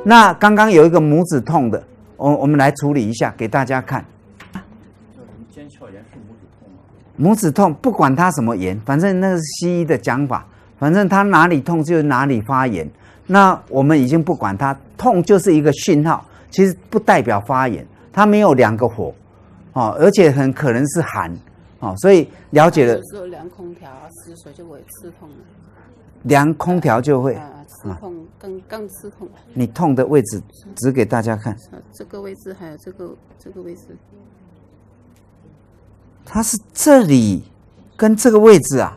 那刚刚有一个拇指痛的，我们来处理一下，给大家看。 肩鞘炎是拇指痛吗？ 拇指痛，不管它什么炎，反正那是西医的讲法，反正它哪里痛就是哪里发炎。那我们已经不管它，痛就是一个讯号，其实不代表发炎，它没有2个火，而且很可能是寒，所以了解了。 有时候凉空调湿水就会刺痛了。 凉空调就会刺痛，更刺痛。 你痛的位置指给大家看， 这个位置还有这个位置， 它是这里跟这个位置啊。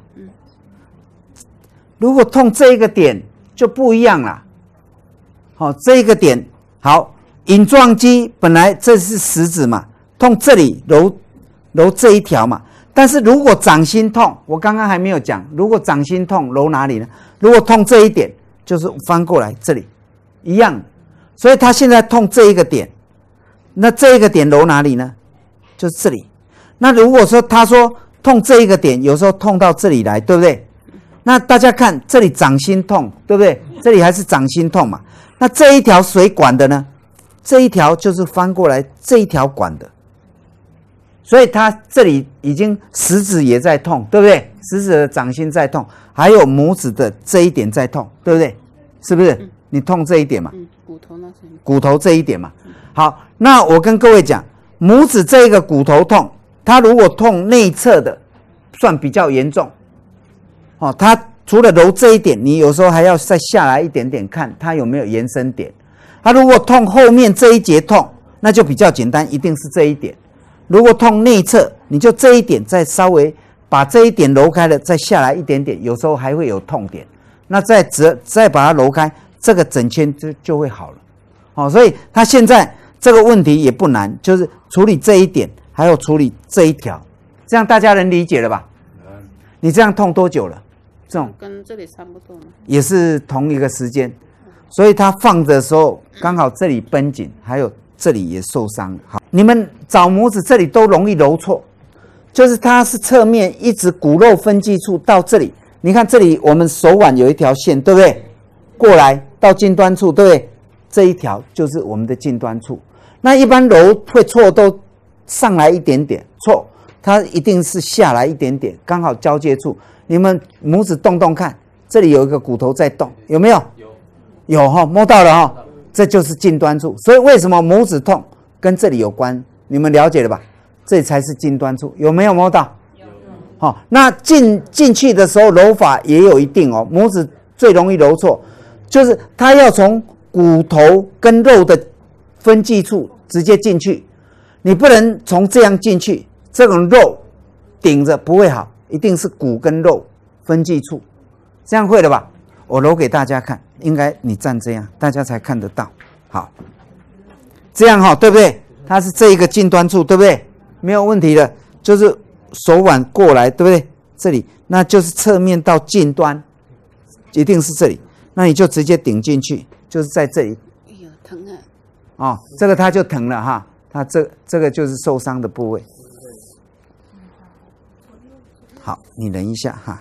如果痛这一个点就不一样了。好，这一个点好，隐状肌本来这是食指嘛，痛这里揉这一条嘛。但是如果掌心痛，我刚刚还没有讲，如果掌心痛揉哪里呢？如果痛这一点，就是翻过来这里，一样。所以他现在痛这一个点，那这一个点揉哪里呢？就是这里。那如果说他说痛这一个点，有时候痛到这里来，对不对？那大家看这里掌心痛，对不对？这里还是掌心痛嘛。那这一条水管的呢？这一条就是翻过来这一条管的。所以他这里已经食指也在痛，对不对？食指的掌心在痛，还有拇指的这一点在痛，对不对？是不是？你痛这一点嘛？骨头这一点嘛。好，那我跟各位讲，拇指这一个骨头痛，它如果痛内侧的，算比较严重。它除了揉这一点，你有时候还要再下来一点点看它有没有延伸点。它如果痛后面这一节痛，那就比较简单，一定是这一点。如果痛内侧，你就这一点再稍微把这一点揉开了，再下来一点点，有时候还会有痛点，那再把它揉开，这个整圈就会好了。所以他现在这个问题也不难，就是处理这一点，还有处理这一条，这样大家能理解了吧？你这样痛多久了？这种跟这里差不多吗？ 也是同一个时间，所以他放的时候刚好这里绷紧，还有这里也受伤。好，你们找拇指这里都容易揉错，就是它是侧面一直骨肉分际处到这里，你看这里我们手腕有一条线，对不对？过来到近端处，对不对？这一条就是我们的近端处。那一般揉会错都上来一点点，错，它一定是下来一点点，刚好交界处。你们拇指动动看，这里有一个骨头在动，有没有？有哈，摸到了哈，这就是近端处。所以为什么拇指痛跟这里有关？你们了解了吧？这才是近端处，有没有摸到？有。好，那进去的时候揉法也有一定哦。拇指最容易揉错，就是它要从骨头跟肉的分际处直接进去，你不能从这样进去，这种肉顶着不会好，一定是骨跟肉分际处，这样会了吧？我揉给大家看，应该你站这样，大家才看得到。好，这样哈，对不对？它是这一个近端处，对不对？没有问题的，就是手腕过来，对不对？这里，那就是侧面到近端，一定是这里。那你就直接顶进去，就是在这里。 哎呦，疼啊！ 哦，这个它就疼了哈，它这个就是受伤的部位。好，你忍一下哈。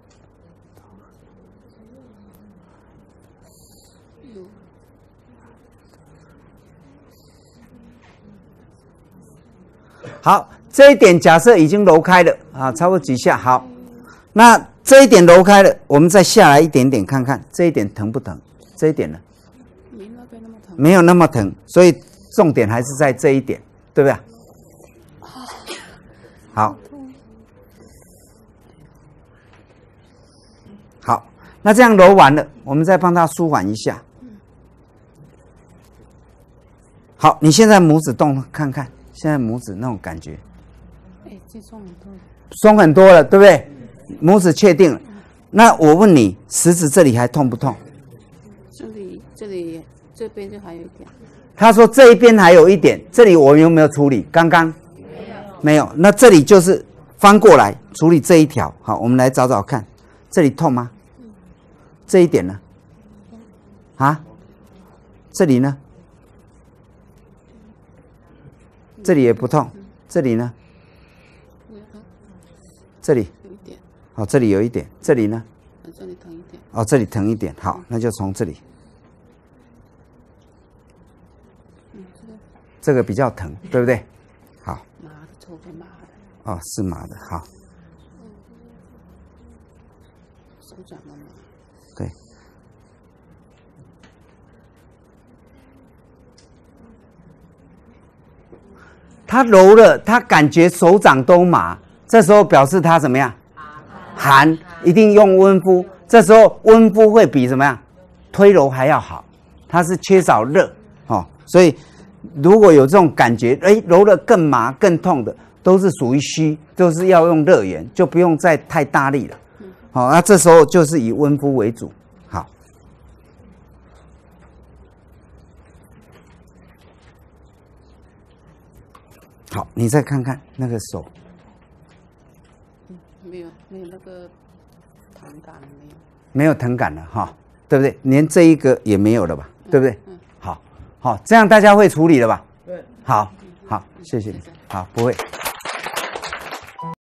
好，这一点假设已经揉开了啊，差不多几下。好，那这一点揉开了，我们再下来一点点看看，这一点疼不疼？这一点呢？ 没那边那么疼。 没有那么疼，所以重点还是在这一点，对不对？好，好，那这样揉完了，我们再帮他舒缓一下。好，你现在拇指动看看。现在拇指那种感觉， 这松很多， 松很多了，对不对？拇指确定了。那我问你，食指这里还痛不痛？ 这边就还有一点。 他说这一边还有一点，这里我有没有处理？刚刚没有。那这里就是翻过来处理这一条。好，我们来找找看，这里痛吗？这一点呢？啊？这里呢？这里也不痛，这里呢？这里有一点。 好，这里有一点，这里呢？ 这里疼一点。 哦，这里疼一点。好，那就从这里。 这个比较疼，对不对？好， 麻的抽给麻的， 哦，是麻的，好， 手掌的麻。 对。他揉了，他感觉手掌都麻，这时候表示他怎么样？寒，一定用温敷。这时候温敷会比怎么样？推揉还要好，它是缺少热哦，所以如果有这种感觉，哎，揉了更麻更痛的，都是属于虚，都是要用热源，就不用再太大力了。好，那这时候就是以温敷为主。好。好，你再看看那个手， 没有那个疼感没有。 没有疼感了哈，对不对？连这一个也没有了吧，对不对？好，好，这样大家会处理了吧？ 对， 好，好，谢谢你，好，不会。